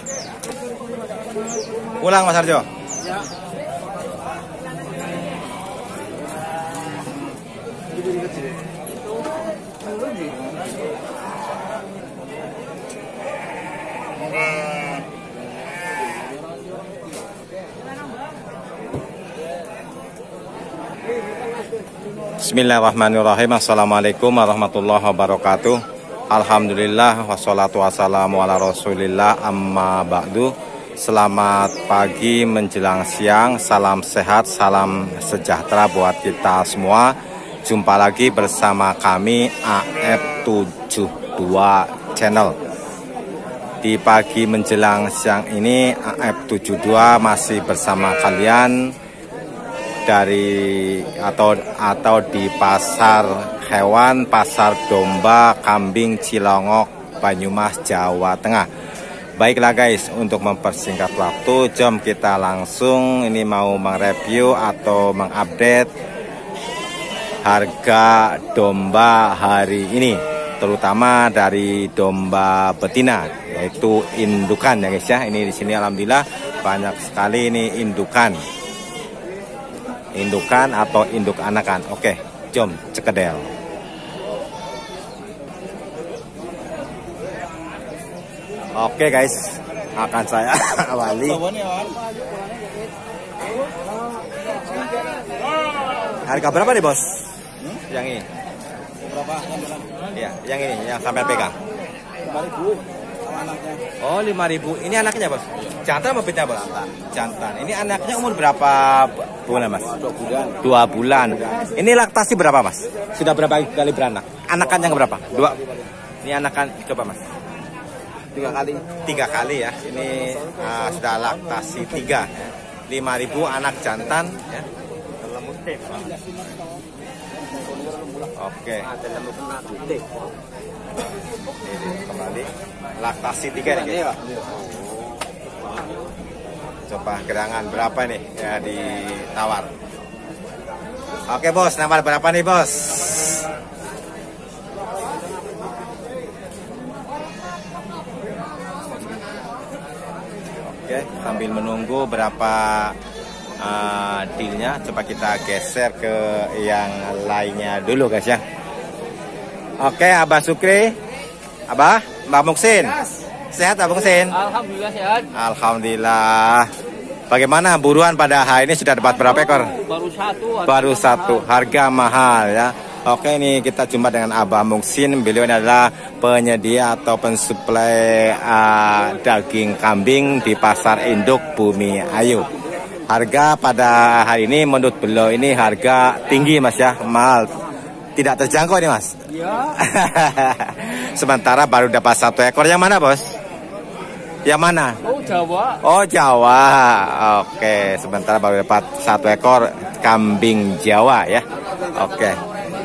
Ulang Mas Harjo. Ya. Bismillahirrahmanirrahim. Assalamualaikum warahmatullahi wabarakatuh. Alhamdulillah wassalatu wassalamu ala rasulillah amma ba'du. Selamat pagi menjelang siang. Salam sehat, salam sejahtera buat kita semua. Jumpa lagi bersama kami AF72 Channel. Di pagi menjelang siang ini AF72 masih bersama kalian dari atau di pasar hewan, pasar domba, kambing Cilongok, Banyumas, Jawa Tengah. Baiklah guys, untuk mempersingkat waktu, jom kita langsung ini mau mereview atau mengupdate harga domba hari ini, terutama dari domba betina, yaitu indukan ya guys ya. Ini di sini alhamdulillah banyak sekali ini indukan atau induk anakan. Oke, jom cekedel. Oke guys, akan saya awali. Harga berapa nih bos? Yang ini? Berapa? Ya, yang ini yang sampai pegang. 5.000 sama anaknya. Oh 5.000. Ini anaknya bos? Jantan apa betina bos? Jantan. Ini anaknya umur berapa bulan mas? 2 bulan. 2 bulan. Ini laktasi berapa mas? Sudah berapa kali beranak? Anakan yang berapa? 2. Ini anakan coba mas. 3 kali. 3 kali ya. Ini sudah laktasi 3. 5.000 anak jantan ya. Oke. Ini kembali laktasi 3 nih. Coba gerangan berapa nih ya ditawar. Oke bos, nawar berapa nih bos? Oke, sambil menunggu berapa dealnya, coba kita geser ke yang lainnya dulu guys ya. Oke, Abah Sukri, Abah, Mbak Muksin, sehat Abah Muksin? Alhamdulillah sehat. Alhamdulillah. Bagaimana buruan pada hari ini sudah dapat berapa ekor? Baru satu. Harga mahal ya. Oke, ini kita jumpa dengan Abah Muksin. Beliau ini adalah penyedia atau pensuplai daging kambing di pasar induk Bumi Ayu. Harga pada hari ini menurut beliau ini harga tinggi mas ya, mahal, tidak terjangkau ini mas. Iya. Sementara baru dapat 1 ekor. Yang mana bos? Yang mana? Oh Jawa. Oh Jawa. Oke, sementara baru dapat 1 ekor kambing Jawa ya. Oke.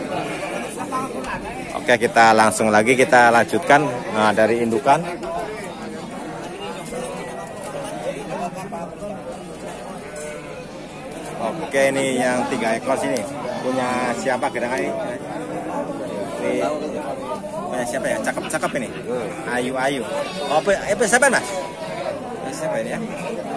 Oke, kita langsung lagi kita lanjutkan dari indukan. Oke, ini yang 3 ekor sini punya siapa gerangan ini? Ini punya siapa ya? Cakep-cakep ini. Ayu-ayu. Oh, siapa mas? Siapa ini ya?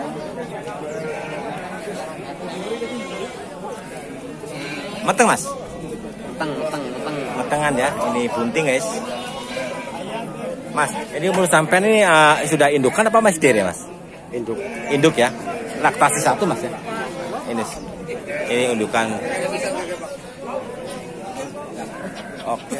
Meteng mas? Metengan ya. Ini bunting guys. Mas, ini umur sampean ini sudah indukan apa masih diri mas? Induk ya. Laktasi 1 mas ya. Ini indukan. Oke.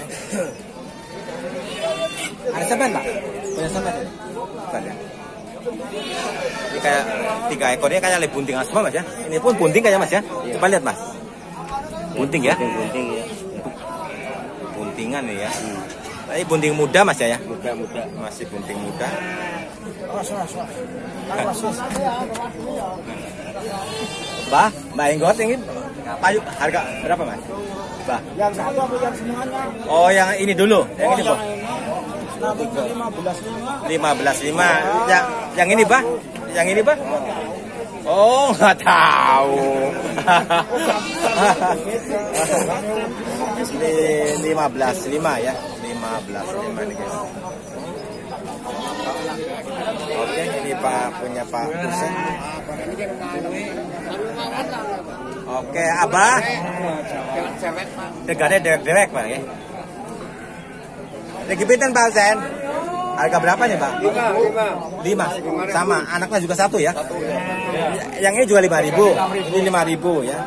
Ada sampean pak? Punya sampean ini? Bukan ya? Ini kayak 3 ekornya kayak lebih bunting semua mas ya. Ini pun bunting kayak mas ya. Coba lihat mas. Bunting ya? Bunting ya. Buntingan nih ya. Tapi bunting muda mas ya? Muda. Masih bunting muda. Mbak Enggot ini payu harga berapa mas? Bah. Yang satu apa yang semuanya? Oh yang ini dulu. Yang ini Pak. 15.5. Yang ini Pak? Yang ini Pak? Oh nggak tahu. Ini 15.5 ya. 15.5 nih guys. Oke, ini punya Pak Husen. Oke, Abah. Degane dewek Pak ya. Lagi pinten Pak Husen? Harga berapa nih Pak? 5. Sama, anaknya juga satu ya? Yang ini juga 5.000. Ini 5.000 ya.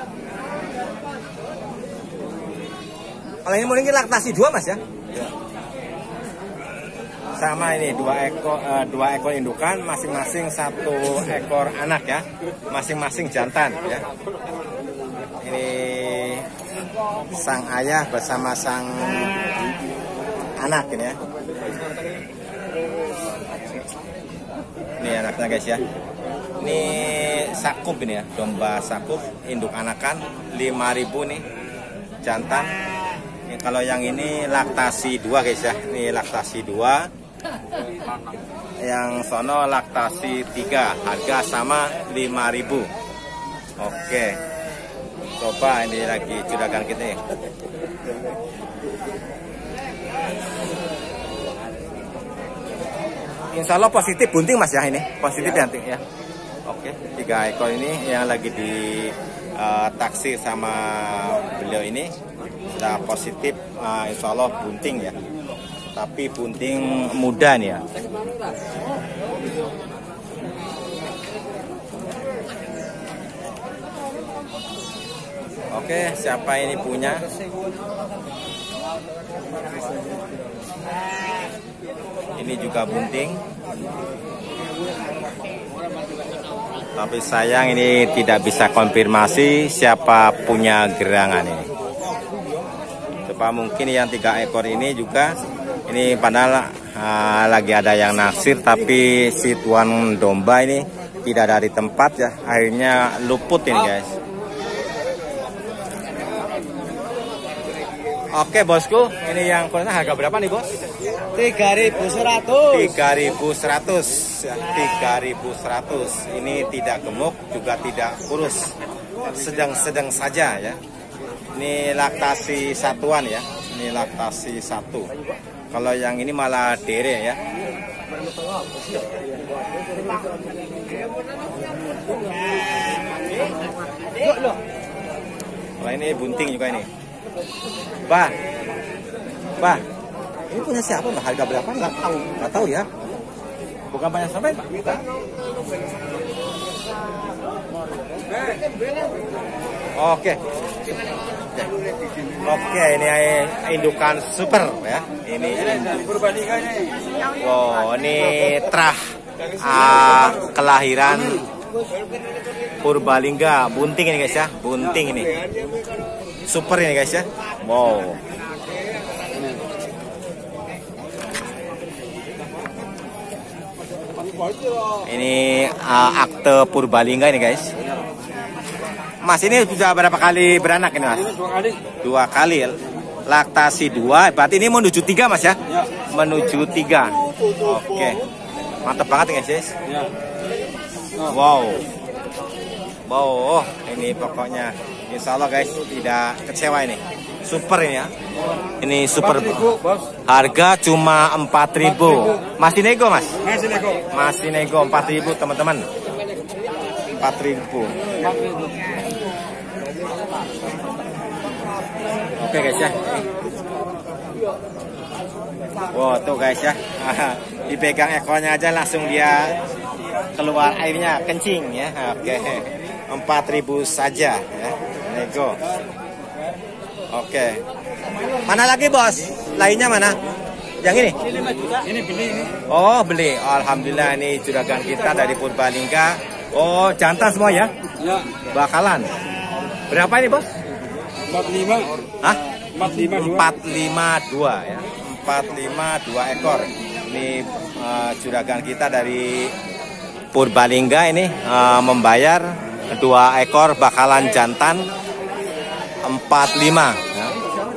Kalau ini mungkin laktasi 2 Mas ya? Sama ini 2 ekor indukan, masing-masing 1 ekor anak ya, masing-masing jantan ya. Ini sang ayah bersama sang anak ini ya. Ini anaknya guys ya. Ini sakup ini ya, domba sakup induk anakan 5.000 nih jantan. Ini kalau yang ini laktasi 2 guys ya. Ini laktasi 2. Yang sono laktasi 3, harga sama 5.000. Oke, coba ini lagi juragan kita ya. Insya Allah positif bunting Mas ya, ini positif nanti ya. Oke, 3 ekor ini yang lagi di taksir sama beliau ini sudah positif, insya Allah bunting ya. Tapi bunting muda nih ya. Oke, siapa ini punya? Ini juga bunting. Tapi sayang ini tidak bisa konfirmasi siapa punya gerangan ini. Coba mungkin yang 3 ekor ini juga. Ini padahal lagi ada yang naksir, tapi si tuan domba ini tidak dari tempat ya, akhirnya luput ini guys. Oke bosku, ini yang kurangnya harga berapa nih bos? 3.100. 3.100 ya, 3.100. Ini tidak gemuk juga tidak kurus, sedang-sedang saja ya. Ini laktasi satuan ya, ini laktasi 1. Kalau yang ini malah dere ya. Kalau ini bunting juga ini. Bah, ini punya siapa Mbak? Harga berapa? Nggak tahu ya. Bukan banyak sampai Pak. Oke. Oke, ini indukan super ya. Ini wow, ini trah kelahiran Purbalingga, bunting ini guys ya, bunting ini. Super ini guys ya. Wow. Ini akte Purbalingga ini guys. Mas ini sudah berapa kali beranak ini Mas? 2 kali. Laktasi 2, berarti ini menuju 3 Mas ya? Menuju 3. Oke. Mantap banget guys. Wow. Wow, ini pokoknya insya Allah guys tidak kecewa ini. Super ini ya. Ini super. Harga cuma 4.000. Masih nego Mas? Masih nego 4.000 teman-teman. 4.000. Oke guys ya. Wow tuh guys ya. Dipegang ekornya aja langsung dia keluar airnya kencing ya. Oke. 4.000 saja ya. Nego. Oke. Mana lagi bos? Lainnya mana? Yang ini? Ini beli ini. Oh beli. Alhamdulillah ini juragan kita dari Purbalingga. Oh jantan semua ya? Ya. Bakalan. Berapa ini bos? 45. Hah? 452. 452 ya. 452 ekor. Ini juragan kita dari Purbalingga ini membayar 2 ekor bakalan jantan 45 ya.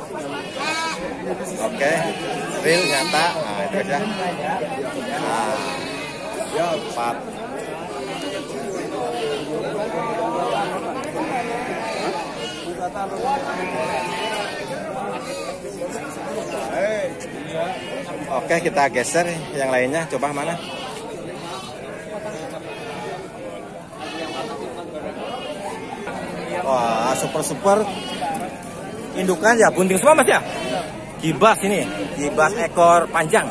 Oke. Real nyata. Nah, itu aja. Nah, 4. Oke, kita geser yang lainnya. Coba mana? Wah, super indukan ya, bunting semua Mas ya. Gibas ini, gibas ekor panjang.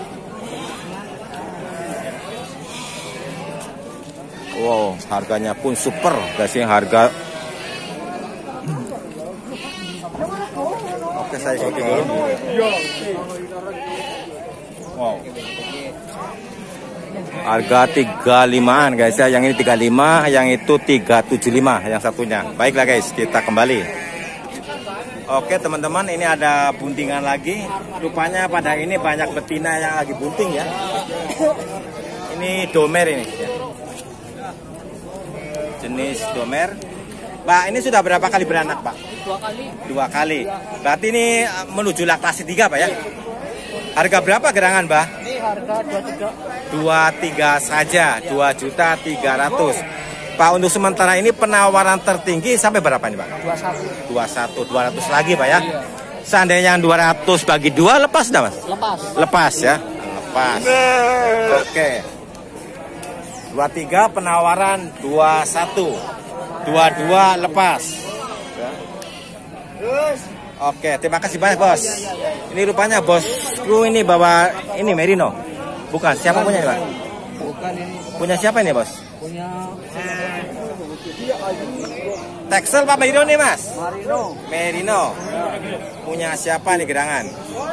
Wow, harganya pun super guys, ini harga. Oke, saya ikuti dulu. Wow. Harga 35-an guys ya, yang ini 35, yang itu 375 yang satunya. Baiklah guys, kita kembali. Oke teman-teman, ini ada buntingan lagi. Rupanya pada ini banyak betina yang lagi bunting ya. Ini domer ini. Jenis domer. Pak, ini sudah berapa kali beranak, Pak? 2 kali. 2 kali. Berarti ini menuju laktasi 3, Pak ya? Harga berapa gerangan, Pak? Ini harga 23. 23 saja, 2.300.000. Pak, untuk sementara ini penawaran tertinggi sampai berapa nih, Pak? 21. 200 lagi, Pak ya? Iya. Seandainya yang 200 bagi 2 lepas dah, Mas? Lepas. Lepas ya? Lepas. Oke. 23 penawaran 21. 22 lepas. Oke, terima kasih banyak bos. Ini rupanya bosku ini bawa ini merino. Bukan, siapa punya Pak? Bukan ini. Punya siapa ini bos? Punya Texel Pak Merino nih mas? Marino. Merino. Punya siapa nih gerangan?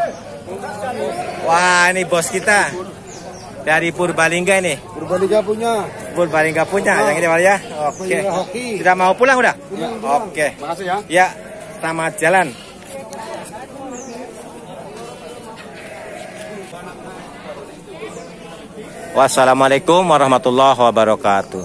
Wah ini bos kita. Dari Purbalingga ini. Purbalingga punya. Purbalingga punya, yang ini Pak ya? Oke. Sudah mau pulang udah? Oke. Makasih ya. Ya, selamat jalan. Wassalamualaikum warahmatullahi wabarakatuh.